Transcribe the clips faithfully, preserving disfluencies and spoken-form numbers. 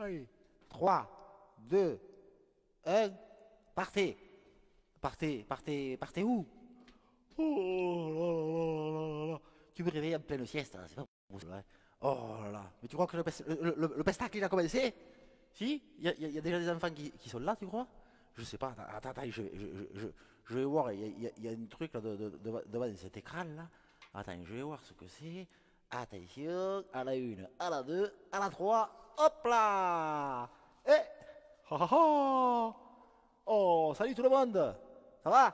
Allez. trois, deux, un, partez. Partez, partez, partez où? Oh là là là là là. Tu me réveilles en pleine sieste, là, c'est pas possible. Hein. Oh là là. Mais tu crois que le, pes- le, le, le pestacle il a commencé? Si? Il y, a- il y a déjà des enfants qui, qui sont là, tu crois? Je sais pas. Attends, attends, je, je, je, je, je vais voir. Il y a, il y a- il y a un truc là de, de, de- devant cet écran là. Attends, je vais voir ce que c'est. Attention, à la une, à la deux, à la trois. Hop là! Eh! Ha, ha, ha. Oh, salut tout le monde! Ça va?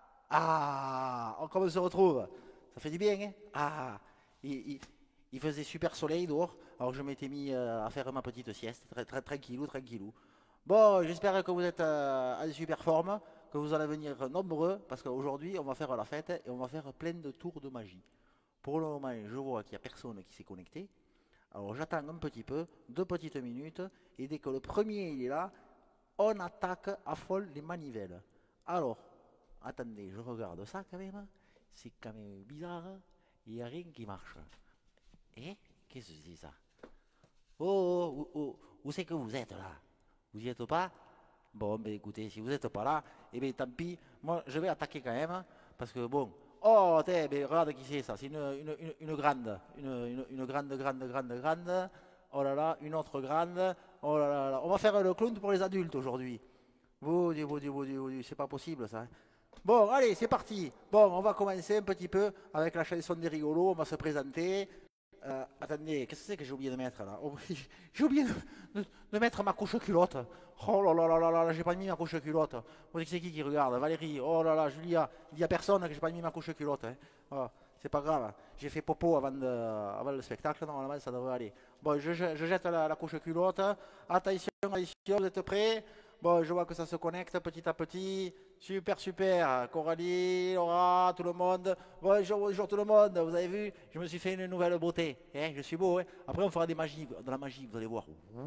Ah, oh, comment on se retrouve? Ça fait du bien, hein? Ah, il, il- il faisait super soleil dehors, alors je m'étais mis euh, à faire ma petite sieste, très, très tranquillou, tranquillou. Bon, j'espère que vous êtes euh, en super forme, que vous allez venir nombreux, parce qu'aujourd'hui on va faire la fête et on va faire plein de tours de magie. Pour le moment, je vois qu'il n'y a personne qui s'est connecté, alors j'attends un petit peu, deux petites minutes, et dès que le premier il est là, on attaque à fond les manivelles. Alors, attendez, je regarde ça quand même. C'est quand même bizarre. Il n'y a rien qui marche. Eh? Qu'est-ce que c'est ça? Oh, oh, oh, oh, où c'est que vous êtes là? Vous n'y êtes pas? Bon, ben écoutez, si vous n'êtes pas là, eh bien tant pis. Moi, je vais attaquer quand même. Parce que bon. Oh, t'es, ben, regarde qui c'est ça. C'est une, une, une, une grande. Une, une, une grande, grande, grande, grande. Oh là là, une autre grande. Oh là là là. On va faire le clown pour les adultes aujourd'hui. Vous, vous, vous, vous, vous, c'est pas possible ça. Bon, allez, c'est parti. Bon, on va commencer un petit peu avec la chanson des rigolos. On va se présenter. Euh, attendez, qu'est-ce que c'est que j'ai oublié de mettre là? Oh, j'ai oublié de, de- de mettre ma couche culotte. Oh là là là là là, là, j'ai pas mis ma couche culotte. Vous savez que c'est qui qui regarde? Valérie, oh là là, Julia, il n'y a personne que j'ai pas mis ma couche culotte. Hein. Oh, c'est pas grave, j'ai fait popo avant, de, avant le spectacle, normalement ça devrait aller. Bon, je, je- je jette la, la couche culotte. Attention, attention, vous êtes prêts? Bon, je vois que ça se connecte petit à petit. Super, super. Coralie, Laura, tout le monde. Bonjour, bonjour tout le monde. Vous avez vu, je me suis fait une nouvelle beauté. Hein, je suis beau. Hein. Après, on fera des magies, de la magie, vous allez voir.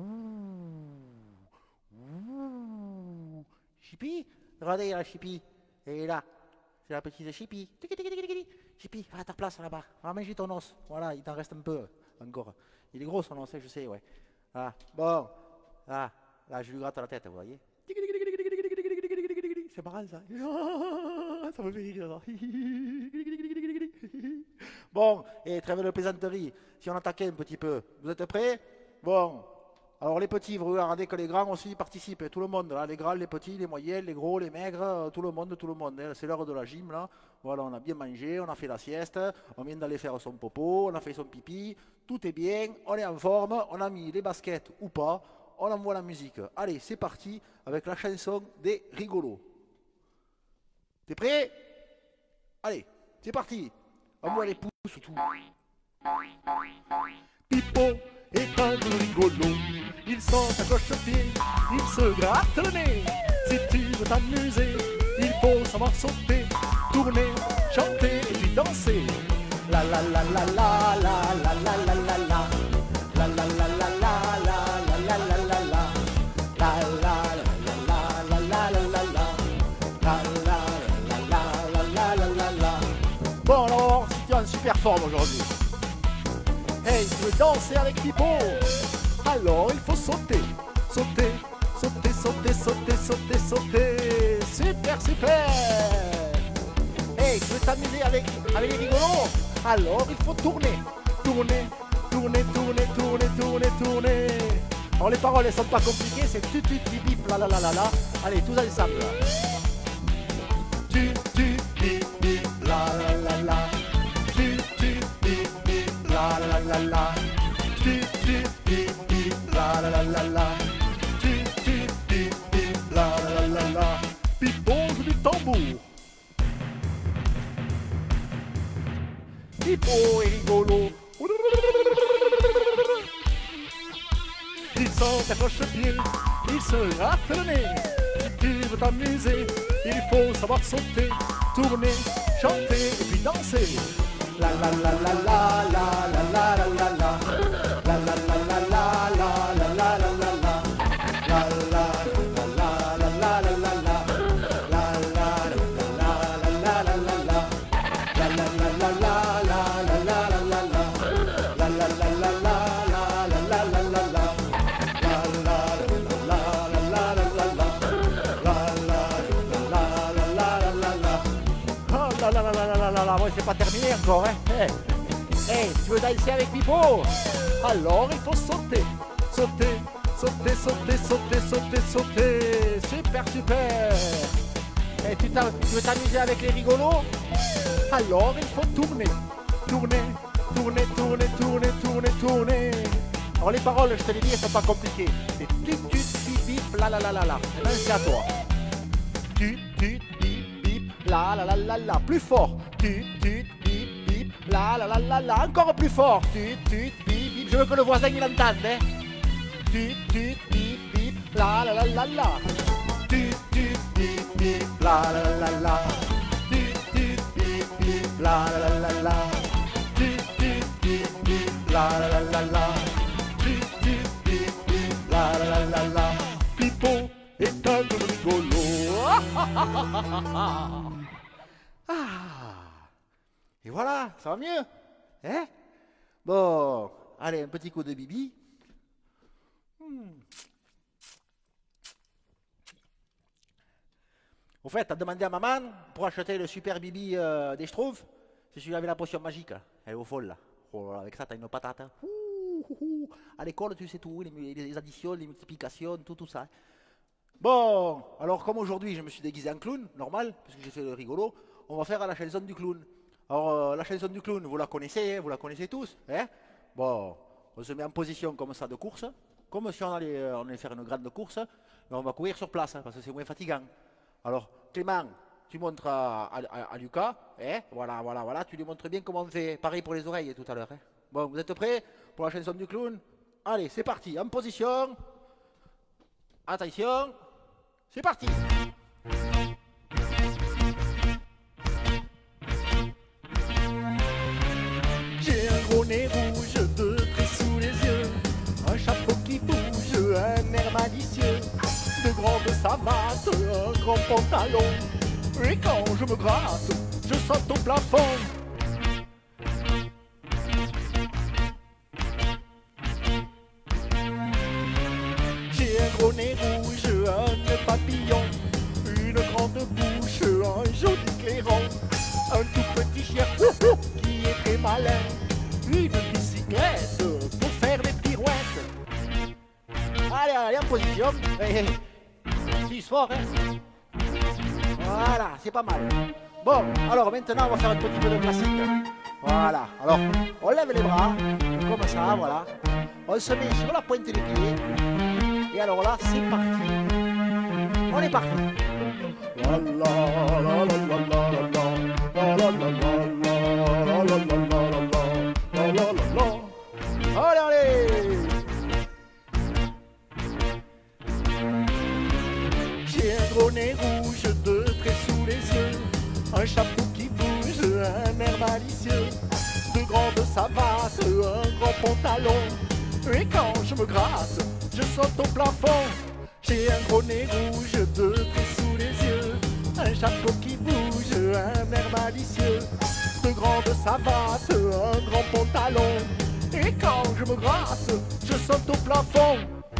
Ouh. Chippy, regardez la Chippy. Elle est là. C'est la petite Chippy. Tiki, tiki, tiki, tiki. Chippy, va à ta place là-bas. Va manger ton os. Voilà, il t'en reste un peu encore. Il est gros son os, hein, je sais, ouais. Ah, bon. Ah. Là, je lui gratte la tête, vous voyez. C'est marrant ça. Ça me fait rire. Bon, et trêve de plaisanterie. Si on attaquait un petit peu, vous êtes prêts? Bon. Alors les petits, vous regardez que les grands aussi participent. Tout le monde, là, les grands, les petits, les moyens, les gros, les maigres, tout le monde, tout le monde. Hein. C'est l'heure de la gym là. Voilà, on a bien mangé, on a fait la sieste, on vient d'aller faire son popo, on a fait son pipi. Tout est bien, on est en forme, on a mis les baskets ou pas. On envoie la musique. Allez, c'est parti avec la chanson des rigolos. T'es prêt? Allez, c'est parti. Envoie les pouces et tout. Pipo est un rigolo. Il saute à cloche-pied, il se gratte le nez. Si tu veux t'amuser, il faut savoir sauter, tourner, chanter et puis danser. La la la la la la la la la la la. La la la la la la la la la la la. La la la la la la la la la. La la la la la la la la. Bon alors, tu es en super forme aujourd'hui. Hey, tu veux danser avec Pipo? Alors il faut sauter, sauter, sauter, sauter, sauter, sauter, sauter. Super, super. Hey, tu veux t'amuser avec, avec les rigolos? Alors il faut tourner, tourner, tourner, tourner, tourner, tourner, tourner. Alors les paroles elles sont pas compliquées, c'est tu tu tu bip la la la la la. Allez, tous ensemble. Tu tu bip bip la la la la. Tu tu bip bip la la la la. Tu tu bip bip la la la la la. Tu tu bip bip la la la la. Pipo joue du tambour. Pipo est rigolo. Il saute à cloche-pied, il se gratte le nez. Si tu veux t'amuser, il faut savoir sauter, tourner, chanter et puis danser. La la la la la la la la la la la. La la la la la la la la la la la. La la la la la la la la la. La la la la la la la la. La la la la la la la la la la. La la la la la la la la la la. La la ouais, c'est pas terminé encore, hein. Hey, hey, tu veux danser avec Pipo? Alors il faut sauter, sauter, sauter, sauter, sauter, sauter, sauter. Super, super. Et tu, tu veux t'amuser avec les rigolos? Alors il faut tourner, tourner, tourner, tourner, tourner, tourner, tourner. Alors les paroles, je te les dis, elles sont pas compliquées. C'est tut, tut, bip, bip, la la la la la. Maintenant c'est à toi. Tut, tut, bip, bip, la la la la la. Plus fort. Tut, tut, bip, bip, la la la la la. Encore plus fort. Tut, tut, bip, bip. Je veux que le voisin il entende, hein. Tut, tut, bip, bip, la la la la la. Tut, tut, bip, bip, la la la la la. Tut, tut, bip, bip, la la la la la. Tut, tut, bip, bip, la la la la la. Tut, tut, bip, bip, la la la la la. Pipo est un rigolo. Ah. Et voilà, ça va mieux, hein? Bon, allez, un petit coup de bibi. Hmm. Au fait, t'as demandé à maman pour acheter le super bibi euh, des Schtroumpfs. C'est celui avec la potion magique, là. Elle est au fol, là. Oh, là, avec ça, t'as une patate. Hein. Ouh, ouh, ouh. À l'école, tu sais tout, les, les additions, les multiplications, tout, tout ça. Bon, alors comme aujourd'hui, je me suis déguisé en clown, normal, parce que j'ai fait le rigolo, on va faire la chanson du clown. Alors, euh, la chanson du clown, vous la connaissez, hein, vous la connaissez tous, hein? Bon, on se met en position comme ça de course, comme si on allait, euh, on allait faire une grande course, mais on va courir sur place, hein, parce que c'est moins fatigant. Alors, Clément, tu montres à, à, à Lucas, hein? Voilà, voilà, voilà, tu lui montres bien comment on fait. Pareil pour les oreilles tout à l'heure. Hein? Bon, vous êtes prêts pour la chanson du clown? Allez, c'est parti, en position. Attention, c'est parti. J'ai un gros nez rouge, deux traits sous les yeux, un chapeau qui bouge, un air malicieux, de grandes savates, un grand pantalon. Et quand je me gratte, je saute au plafond. J'ai un gros nez rouge, un nœud papillon, une grande bouche, un joli clairon, un tout petit chien qui est très malin, une bicyclette pour faire des pirouettes. Allez, allez, en position. Hey, hey. Si, fort, hein. Voilà, c'est pas mal. Bon, alors maintenant on va faire un petit peu de classique. Voilà, alors on lève les bras, comme ça, voilà. On se met sur la pointe des pieds. Et alors là, c'est parti. On est parti. La la la la la la la la la la la la. Allez, allez. J'ai un gros nez rouge, deux traits sous les yeux, un chapeau qui bouge, un air malicieux, de grandes savates, un grand pantalon. Et quand je me gratte, je saute au plafond. J'ai un gros nez rouge, deux traits sous les yeux, un chapeau qui bouge, un air malicieux, de grandes savates, un grand pantalon. Et quand je me gratte, je saute au plafond.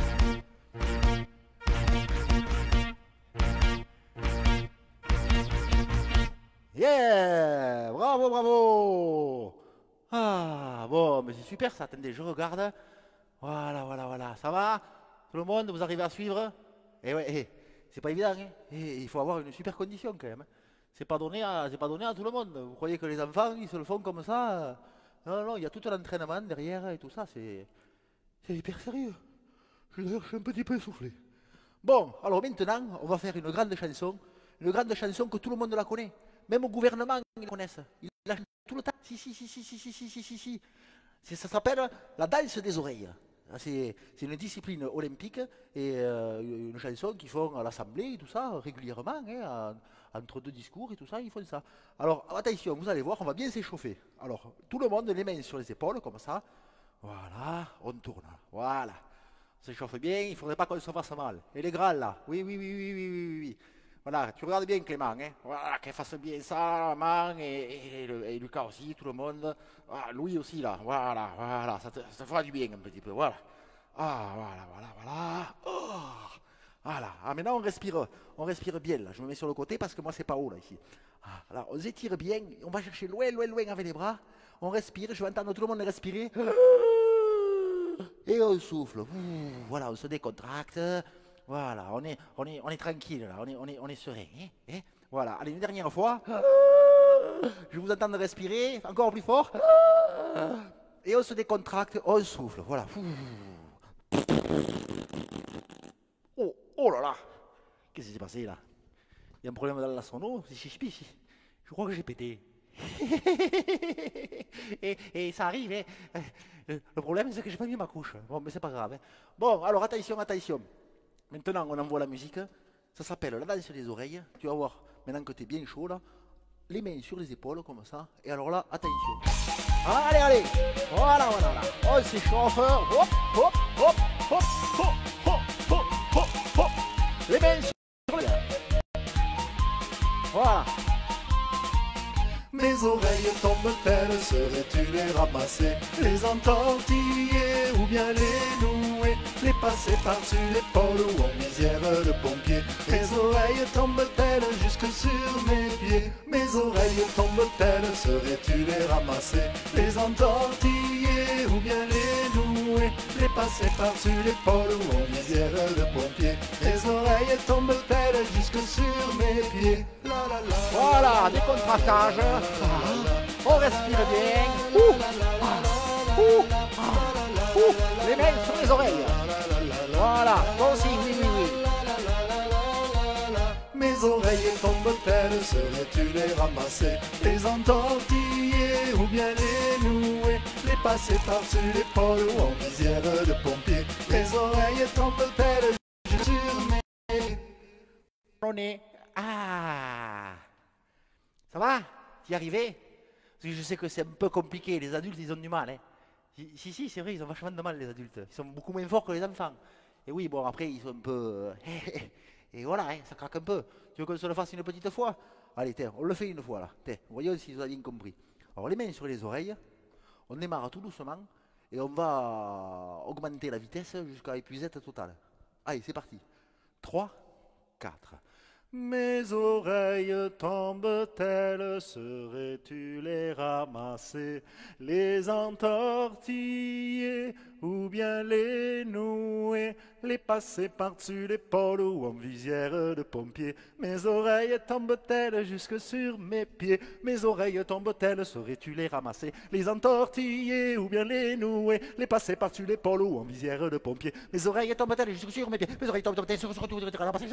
Yeah! Bravo, bravo! Ah, bon, mais c'est super ça. Attendez, je regarde. Voilà, voilà, voilà. Ça va? Tout le monde, vous arrivez à suivre? Eh ouais, eh, c'est pas évident, hein? Eh, il faut avoir une super condition quand même. Hein. C'est pas donné à, c'est pas donné à tout le monde. Vous croyez que les enfants, ils se le font comme ça? Non, non, il y a tout un entraînement derrière et tout ça. C'est, c'est hyper sérieux. Je, d'ailleurs, je suis un petit peu essoufflé. Bon, alors maintenant, on va faire une grande chanson. Une grande chanson que tout le monde la connaît. Même au gouvernement, ils la connaissent. Ils la chantent tout le temps. Si, si, si, si, si, si, si, si, si, si. C'est, ça s'appelle la danse des oreilles. C'est, c'est une discipline olympique et euh, une chanson qu'ils font à l'Assemblée et tout ça, régulièrement, hein, en, entre deux discours et tout ça, ils font ça. Alors, attention, vous allez voir, on va bien s'échauffer. Alors, tout le monde, les mains sur les épaules, comme ça. Voilà, on tourne. Voilà. On s'échauffe bien, il ne faudrait pas qu'on se fasse mal. Et les grands, là. Oui, oui, oui, oui, oui, oui, oui. Voilà, tu regardes bien Clément, hein. Voilà, qu'elle fasse bien ça, maman, et, et, et Lucas aussi, tout le monde. Ah, Louis aussi, là, voilà, voilà, ça te, ça te fera du bien un petit peu, voilà. Ah, voilà, voilà, voilà. Oh. Voilà. Ah, maintenant, on respire, on respire bien, là. Je me mets sur le côté parce que moi, c'est pas haut, là, ici. Ah, alors, on s'étire bien. On va chercher loin, loin, loin avec les bras. On respire. Je vais entendre tout le monde respirer. Et on souffle. Ouh, voilà, on se décontracte. Voilà, on est, on est, on est tranquille, là. On est, on est, on est serein. Hein, hein. Voilà. Allez, une dernière fois. Je vous entends respirer. Encore plus fort. Et on se décontracte. On souffle. Voilà. Oh, oh là là. Qu'est-ce qui s'est passé là? Il y a un problème dans la sono. Je crois que j'ai pété. et, et ça arrive. Hein. Le problème, c'est que j'ai pas mis ma couche. Bon, mais c'est pas grave. Hein. Bon, alors attention, attention. Maintenant, on envoie la musique. Ça s'appelle la danse des oreilles. Tu vas voir, maintenant que tu es bien chaud là, les mains sur les épaules comme ça. Et alors là, attention. Allez, allez. Voilà, voilà, voilà. On s'échauffe. Hop, hop, hop, hop, hop, hop, hop, hop, hop. Les mains sur les... Voilà. Mes oreilles tombent-elles, serais-tu les ramasser, les entortiller ou bien les nouer, les passer par-dessus l'épaule ou en visière de pompier? Mes oreilles tombent-elles jusque sur mes pieds? Mes oreilles tombent-elles, serais-tu les ramasser, les entortiller ou bien les nouer, les passer par-dessus l'épaule ou en visière de pompier? Mes oreilles tombent-elles jusque sur mes pieds? La, la, la, voilà, décontractage. On respire bien. Ouh. Ouh. Ouh. Les mains sur les oreilles. Voilà, toi aussi, oui, oui, oui. Mes oreilles tombent-elles, serais-tu les ramasser, les entortiller ou bien les nouer, les passer par-dessus l'épaule ou en visière de pompier? Mes oreilles tombent-elles sur mes... On est... Ah. Ça va? T'y es arrivé? Parce que je sais que c'est un peu compliqué, les adultes ils ont du mal. Hein. Si, si, c'est vrai, ils ont vachement de mal les adultes. Ils sont beaucoup moins forts que les enfants. Et oui, bon, après ils sont un peu... Et voilà, hein, ça craque un peu. Tu veux qu'on se le fasse une petite fois? Allez, tiens, on le fait une fois là. Tiens, voyons si vous avez bien compris. Alors les mains sur les oreilles, on démarre tout doucement et on va augmenter la vitesse jusqu'à épuisette totale. Allez, c'est parti. trois, quatre. Mes oreilles tombent-elles, serais-tu les ramasser, les entortiller ou bien les nouer, les passer par-dessus l'épaule ou en visière de pompier? Mes oreilles tombent-elles jusque sur mes pieds? Mes oreilles tombent-elles, serais-tu les ramasser, les entortiller ou bien les nouer, les passer par-dessus l'épaule ou en visière de pompier? Mes oreilles tombent-elles jusque sur mes pieds? Mes oreilles tombent-elles sur les ramasser.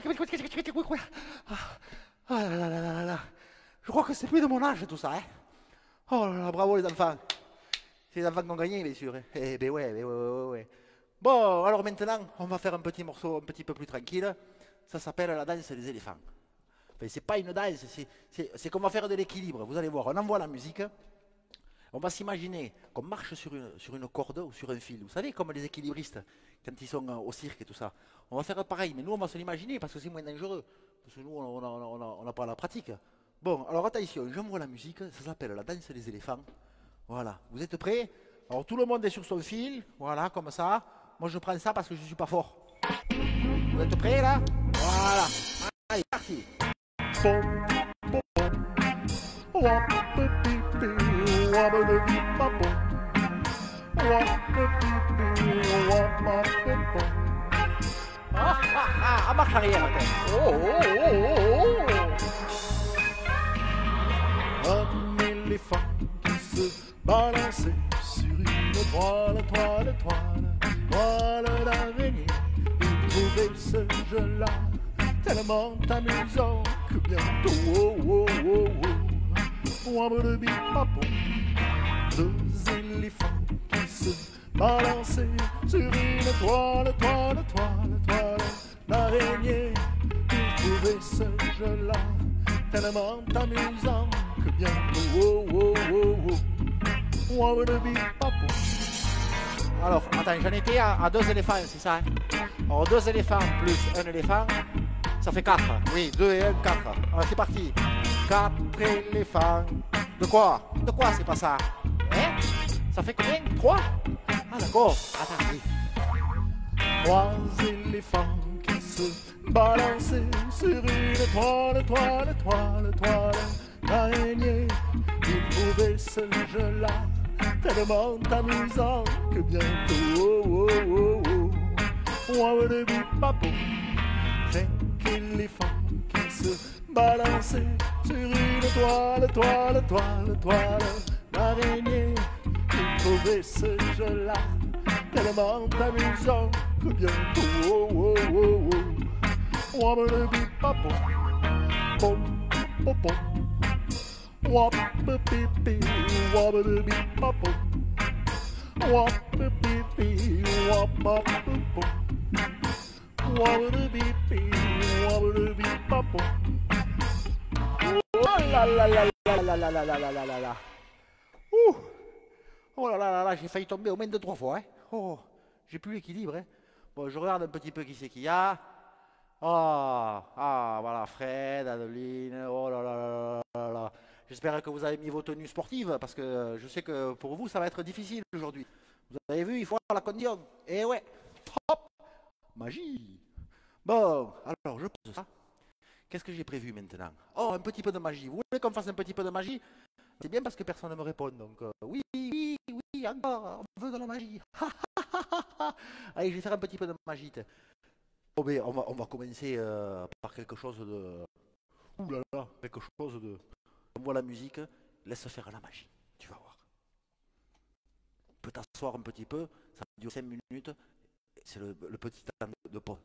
Ah, ah là là là là là. Je crois que c'est plus de mon âge tout ça. Hein. Oh là là, bravo les enfants. C'est les enfants qui ont gagné, bien sûr. Hein. Eh ben ouais, ben ouais, ouais, ouais. Bon, alors maintenant, on va faire un petit morceau un petit peu plus tranquille. Ça s'appelle la danse des éléphants. Enfin, c'est pas une danse, c'est qu'on va faire de l'équilibre. Vous allez voir, on envoie la musique. On va s'imaginer qu'on marche sur une, sur une corde ou sur un fil. Vous savez, comme les équilibristes, quand ils sont au cirque et tout ça. On va faire pareil, mais nous, on va se l'imaginer parce que c'est moins dangereux. Parce que nous, on n'a pas la pratique. Bon, alors attention, j'envoie la musique. Ça s'appelle la danse des éléphants. Voilà, vous êtes prêts? Alors tout le monde est sur son fil. Voilà, comme ça. Moi, je prends ça parce que je ne suis pas fort. Vous êtes prêts, là? Voilà. Allez, parti. Ah, ah, ah, à marche arrière, attends. Oh, oh, oh, oh, oh. Un éléphant qui se balançait sur une toile, toile, toile, toile d'araignée. Il trouvait ce jeu-là tellement amusant que bientôt, oh, oh, oh, oh, de bip-papou, deux éléphants qui se balançaient sur une toile, toile, toile, toile d'araignée. Il trouvait ce jeu-là tellement amusant que bientôt, oh, oh, oh, oh, oh, de bip-papou. Alors, attends, j'en étais à, à deux éléphants, c'est ça hein? Alors, deux éléphants plus un éléphant, ça fait quatre. Oui, deux et un, quatre. Alors, c'est parti. Quatre éléphants. De quoi? De quoi c'est pas ça? Hein? Ça fait combien? Trois? Ah, d'accord. Attends, oui. Trois éléphants qui se balançait sur une toile, toile, toile, toile d'araignée. Il trouvait ce jeu-là tellement amusant que bientôt, oh, oh, oh, oh, Wabba-dabbi-babou, cinq éléphants qui se balançaient sur une toile, toile, toile, toile d'araignée. Il trouvait ce jeu-là tellement amusant que bientôt, oh, oh, oh, oh, Wabba-dabbi-babou, bom, bom, bom. Wabba-bee-bee, wabba-dee-bee-ba-boo. Wabba-bee-bee, wabba-boo-boo. Wabba-dee-bee-bee, wabba-dee-bee-ba-boo. Oh là là là là là là là là là là là là. Ouh. Oh là là là là, j'ai failli tomber au moins deux trois fois. Hein. Oh, j'ai plus l'équilibre. Hein. Bon, je regarde un petit peu qui c'est qu'il y a. Ah, ah, voilà, Fred, Adeline. Oh là là là là là. J'espère que vous avez mis vos tenues sportives parce que je sais que pour vous ça va être difficile aujourd'hui. Vous avez vu, il faut avoir la condition. Et ouais, hop, magie. Bon, alors je pose ça. Qu'est-ce que j'ai prévu maintenant? Oh, un petit peu de magie. Vous voulez qu'on fasse un petit peu de magie? C'est bien parce que personne ne me répond. Donc euh, oui, oui, oui, encore, on veut de la magie. Allez, je vais faire un petit peu de magie. Oh, mais on va, on va commencer euh, par quelque chose de... Ouh là là, quelque chose de... On voit la musique, laisse faire la magie, tu vas voir. Tu peux t'asseoir un petit peu, ça dure cinq minutes, c'est le, le petit temps de, de pause.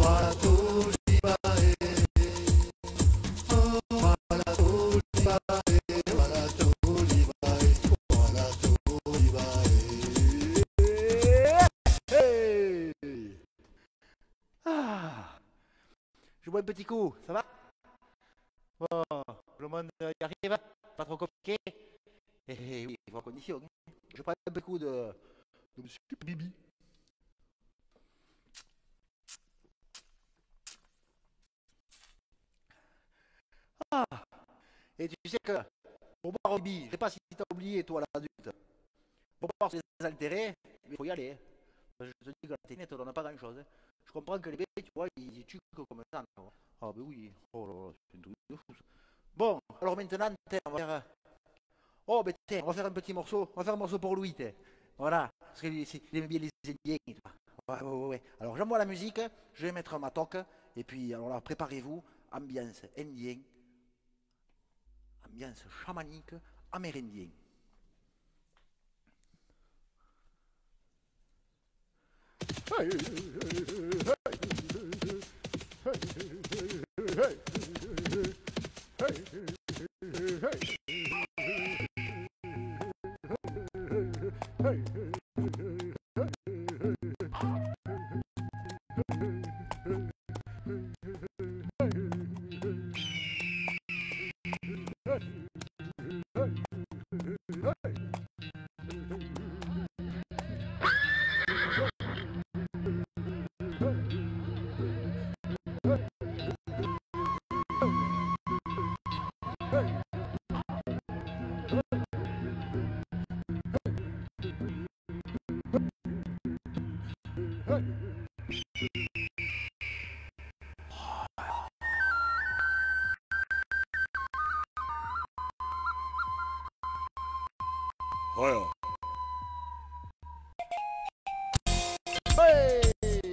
Je bois un petit coup, ça va? Bon, tout le monde y arrive, pas trop compliqué. Eh oui, il faut en condition. Je prends un petit coup de, de Monsieur Bibi. Ah, et tu sais que pour boire au Bibi, je sais pas si tu as oublié toi l'adulte, pour boire sur les altérés, il faut y aller. Je te dis que la technique ne donne pas grand chose. Je comprends que les bébés, tu vois, ils tuent comme ça. Ah ben oui, oh là là, c'est un truc de fou. Bon, alors maintenant, on va faire... Oh, ben tiens, on va faire un petit morceau. On va faire un morceau pour Louis, t'es. Voilà, parce qu'il aime bien les Indiens. Ouais, ouais, ouais, ouais. Alors j'envoie la musique, je vais mettre ma toque, et puis alors là, préparez-vous, ambiance indien, ambiance chamanique, amérindien. Hey, hey, hey, Voilà. hey.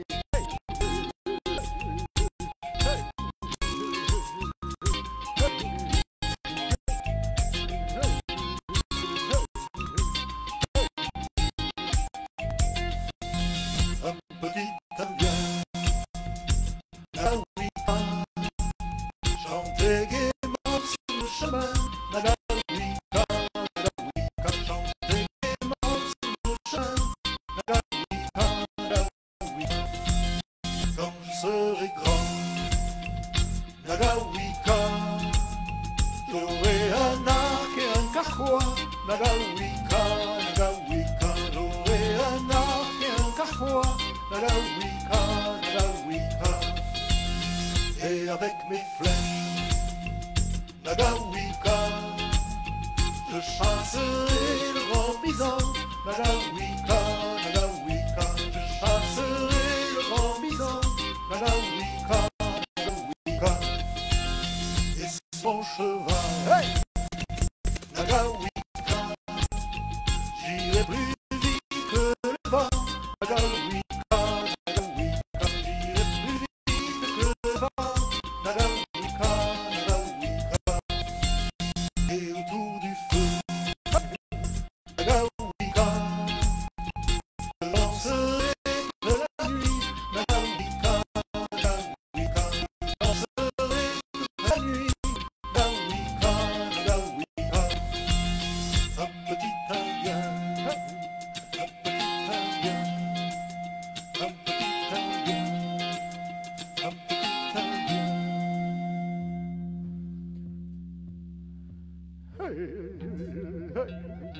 Et avec mes flèches, Nagawika, je chasserai le grand bison. Nagawika, Nagawika, je chasserai le grand bison. Nagawika, Nagawika, et son cheval. Hey! Nagawika, j'irai plus vite que le vent. Nagawika, Nagawika, j'irai plus vite que le vent. Nagawika, Nagawika, et autour du feu, Nagawika, je lancerai de la nuit. Nagawika, Nagawika, je lancerai de la nuit. Nagawika, Nagawika, un petit indien, un petit indien, un petit indien, un petit indien. Hey, hey, hey,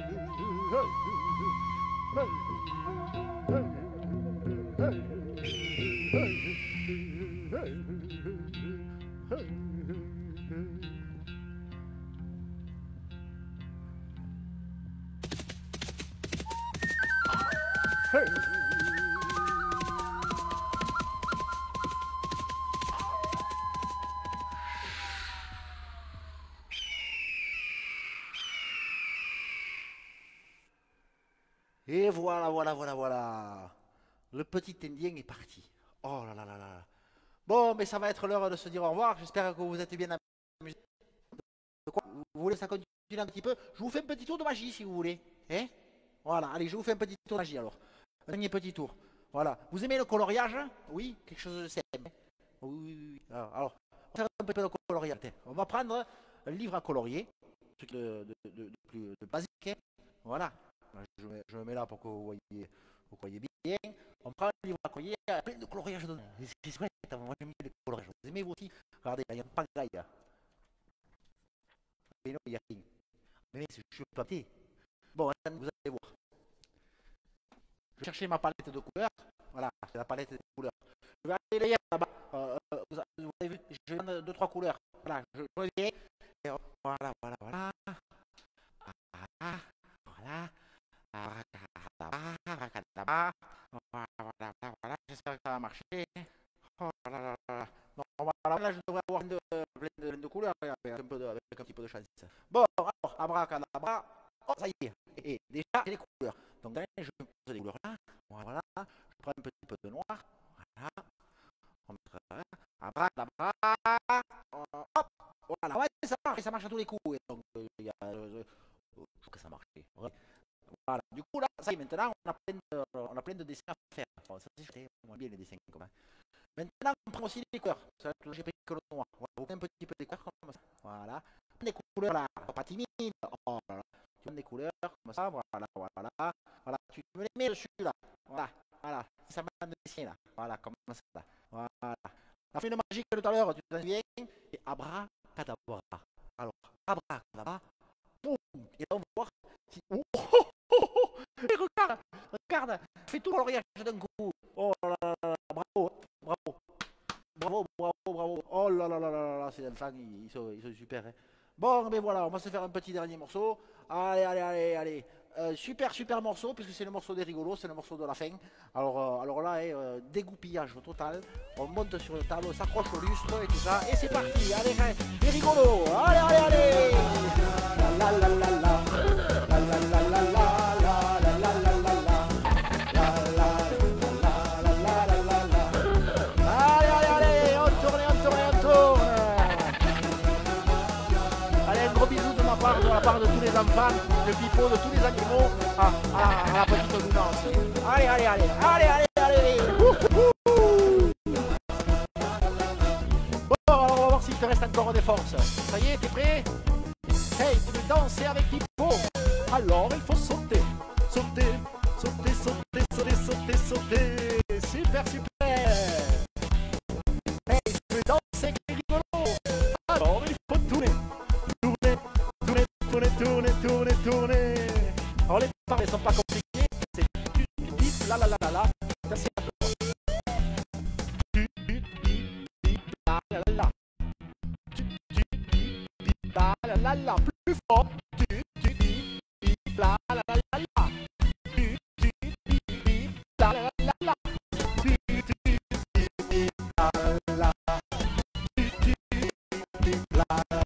Et voilà, voilà, voilà, voilà. Le petit Indien est parti. Oh là là là là. Bon, mais ça va être l'heure de se dire au revoir. J'espère que vous êtes bien amusés. De quoi vous voulez ça continue un petit peu? Je vous fais un petit tour de magie si vous voulez. Hein? Voilà, allez, je vous fais un petit tour de magie alors. Un dernier petit tour. Voilà. Vous aimez le coloriage? Oui, quelque chose de simple. Oui, oui, oui. Alors, alors, on va faire un peu de coloriage. On va prendre un livre à colorier. Un truc de, de, de, de plus de basique. Voilà. Je, je me mets là pour que vous voyez, vous voyez bien. bien, on prend le livre à collier, il y a plein de coloriages dedans. C'est vrai, moi j'aime bien les coloriages. Vous aimez vous aussi? Regardez, il y a une pagaille là. Mais non, il n'y a rien. Mais c'est juste papier. Bon, vous allez voir. Je vais chercher ma palette de couleurs. Voilà, c'est la palette de couleurs. Je vais aller derrière là-bas. Euh, vous avez vu, je vais prendre deux, trois couleurs. Voilà, je reviens. Et voilà, voilà, voilà. Voilà, voilà. Abracadabra. Voilà, voilà, voilà. J'espère que ça va marcher. Oh là là là. Non, voilà, là je devrais avoir plein de, plein de, plein de couleurs avec un, peu de, avec un petit peu de chance. Bon, alors, abracadabra. Oh, ça y est. Et, et déjà, j'ai les couleurs. Donc, là, je vais poser les couleurs là. Voilà. Je prends un petit peu de noir. Voilà. On mettra abracadabra. Hop. Voilà. Ouais, ça marche. Ça marche à tous les coups. Et donc, il euh, y a. Euh, je trouve que ça marche. Ouais. Voilà. Du coup, là, ça y est, maintenant, on a plein de, on a plein de dessins à faire. Bon, ça, c'est moi bien les dessins comme ça. Maintenant, on prend aussi les couleurs. J'ai pris que le noir. Voilà. On met un petit peu des couleurs comme ça. Voilà. Des couleurs là. Pas timide. Oh là là. Tu mets des couleurs comme ça. Voilà. Voilà. Voilà. Tu me les mets dessus là. Voilà. Voilà. Ça m'a de dessin là. Voilà. Comme ça là. Voilà. La fin de magique de tout à l'heure, tu t'en souviens? Et abracadabra. Alors, abracadabra. Boum. Et là, on va voir si. Oh, oh, oh, oh. Et regarde. Regarde. Fais tout coloriage d'un coup. Oh là là là. Bravo. Bravo. Bravo, bravo, bravo. Oh là là là là là, ces enfants, ils, ils, sont, ils sont super. Hein. Bon, ben voilà, on va se faire un petit dernier morceau. Allez, allez, allez, allez. Euh, super, super morceau, puisque c'est le morceau des rigolos, c'est le morceau de la fin. Alors, euh, alors là, hein, euh, dégoupillage total. On monte sur le tableau, on s'accroche au lustre et tout ça. Et c'est parti, allez, les rigolos. Allez, allez, allez. La la la la la. La la la la la. De la part de tous les enfants, de Pipo, de tous les animaux, à, à, à la petite Gounance. Allez, allez, allez, allez, allez, allez. Ouh, bon, alors on va voir s'il te reste encore des forces. Ça y est, t'es prêt? Hey, tu veux danser avec Pipo? Alors il faut sauter, sauter, sauter, sauter, sauter, sauter, sauter. Super, super. Hey, tu veux danser avec les rigolos? Alors il faut tourner. Tournez, tournez, tournez, tournez. Alors les paroles ne sont pas compliquées. C'est tu, tu, tu, la la la la la. Ça c'est un peu. Tu, tu, tu, tu, la la la la. Tu, tu, tu, tu, la la la la. Plus fort. Tu, tu, tu, tu, la la la la la. Tu, tu, tu, tu, la la la la. Tu, tu, tu, tu, la la la. Tu, tu, tu, la la la.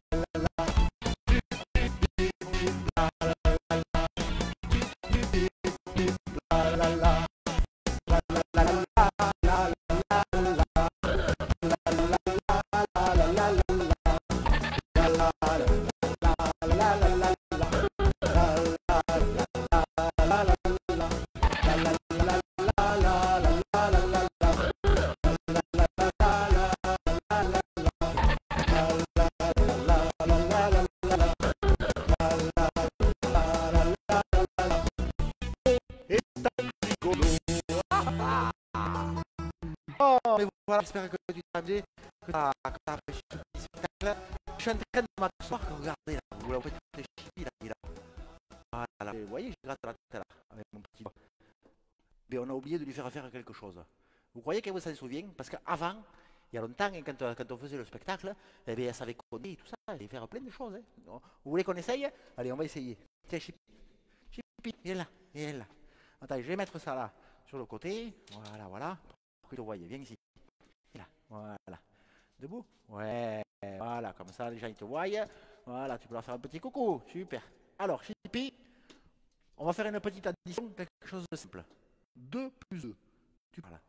Voilà, j'espère que tu t'as amusé, que tu as apprécié ce spectacle. Je suis en train de m'asseoir, regardez là, vous voyez les chipis là, là. Voilà, vous voyez, je gratte la tête là, avec mon petit doigt. Mais on a oublié de lui faire faire quelque chose. Vous croyez qu'elle s'en souvient? Parce qu'avant, il y a longtemps, quand, quand on faisait le spectacle, eh bien, elle savait coder et tout ça, elle savait faire plein de choses. Hein. Vous voulez qu'on essaye? Allez, on va essayer. Tiens, Chipi, Chipi, viens là, viens là. Attends, je vais mettre ça là, sur le côté. Voilà, voilà. Pour que tu le voyez, viens ici. Là, voilà. Debout? Ouais, voilà, comme ça les gens ils te voient. Voilà, tu peux leur faire un petit coucou. Super. Alors, Chipi, on va faire une petite addition, quelque chose de simple. deux plus deux. Tu parles.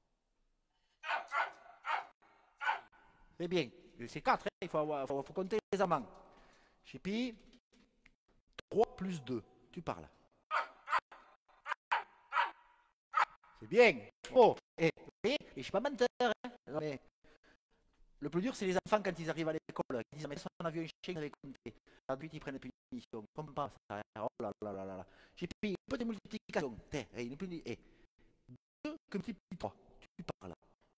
C'est bien. C'est quatre, hein. Il faut, avoir, faut, faut compter les amants. Chipi, trois plus deux. Tu parles. C'est bien. Oh, et, et, et je suis pas menteur. Hein. Mais le plus dur, c'est les enfants quand ils arrivent à l'école. Ils disent, mais on a vu un chien avec compté. Ensuite, ils prennent une punition. Comme pas ça. Oh là là là là là. J'ai pris une petite multiplication. Une petite, eh, que multiplie trois. Tu parles.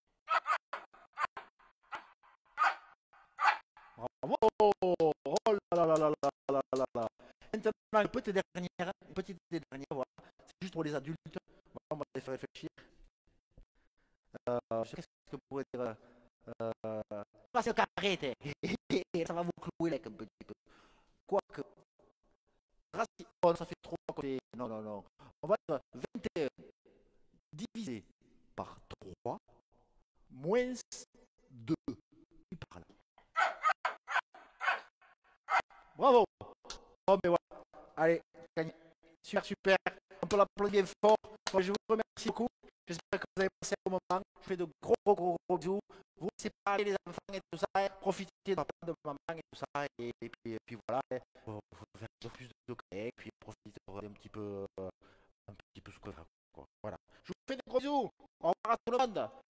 Bravo. Oh là là là là là là là. Maintenant, une petite dernière, une petite dernière, voilà. C'est juste pour les adultes. Voilà, on va les faire réfléchir. Euh, je sais qu'est-ce que vous pourrez dire. Euh, ah, c'est le carré, t'es. Ça va vous clouer là un petit peu. Quoique. Racine, oh, ça fait trois côtés. Non, non, non. On va dire vingt et un divisé par trois moins deux. Tu parles. Bravo. Oh, mais voilà. Allez, gagné. Super, super. On peut l'applaudir bien fort. Moi, je vous remercie beaucoup. J'espère que vous avez passé un bon moment. Je vous fais de gros, gros, gros, gros bisous. Vous laissez parler les enfants et tout ça. Et profitez de papa, de maman et tout ça. Et, et, puis, et puis voilà. Il faut faire un peu plus de cas. Et puis profitez de regarder un petit peu, euh, un petit peu ce que faire. Quoi. Voilà. Je vous fais des gros bisous. Au revoir à tout le monde.